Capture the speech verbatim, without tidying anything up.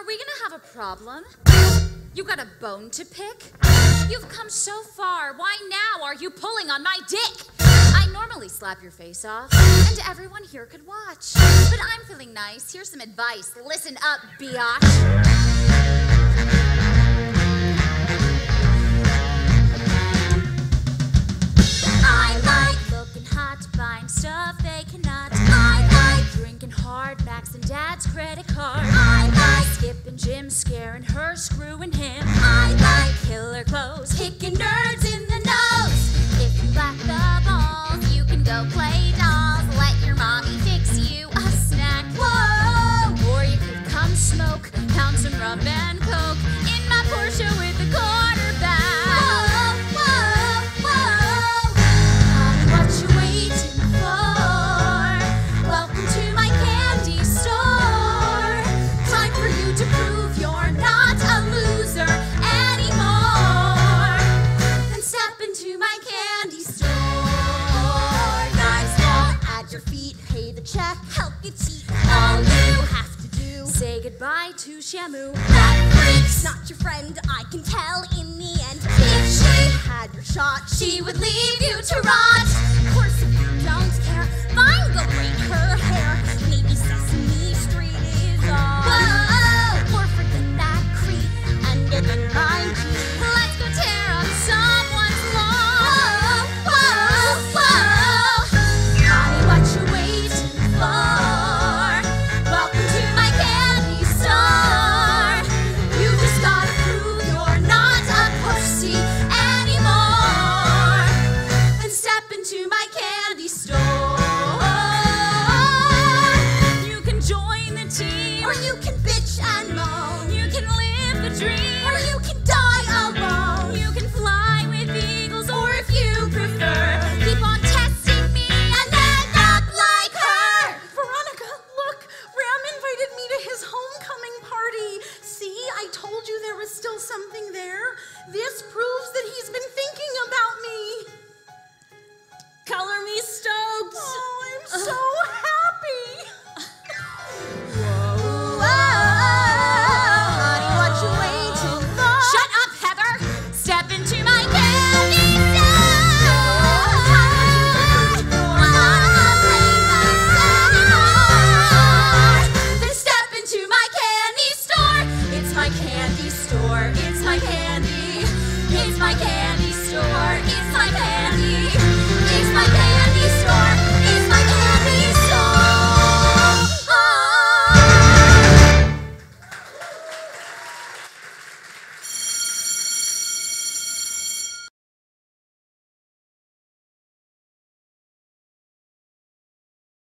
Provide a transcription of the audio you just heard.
are we gonna have a problem? You got a bone to pick? You've come so far. Why now are you pulling on my dick? I normally slap your face off, and everyone here could watch. But I'm feeling nice. Here's some advice. Listen up, biatch. I like looking hot, buying stuff they cannot. I like drinking hard, maxing dad's credit card. I like skipping gym, scaring her, screwing him. I like killer clothes, kicking nerds in the nose. If you lack the balls, you can go play dolls. Let your mommy fix you a snack. Whoa! Or you could come smoke, pound some rum and coke in my Porsche with a quarterback. Check, help you cheat. All you have to do, say goodbye to Shamu. That freak's not your friend, I can tell in the end. If she had your shot, she would leave you to rot. Of course, if you don't care, fine, go braid her hair. Maybe Sesame Street is on. Whoa, or forget that creep and get in line. Let's go tear up someone's lawn. Whoa, whoa, whoa. Honey, what you waiting for? Welcome to my candy store. You just gotta prove you're not a pussy anymore and step into my candy store. You can join the team, or you can bitch and moan. You can live the dream, or you can die alone. You can fly with eagles, or if you prefer, keep on testing me and end up like her. Veronica, look, Ram invited me to his homecoming party. See, I told you there was still something there. This proves that he's been thinking about me. Color me stoked. Oh, I'm so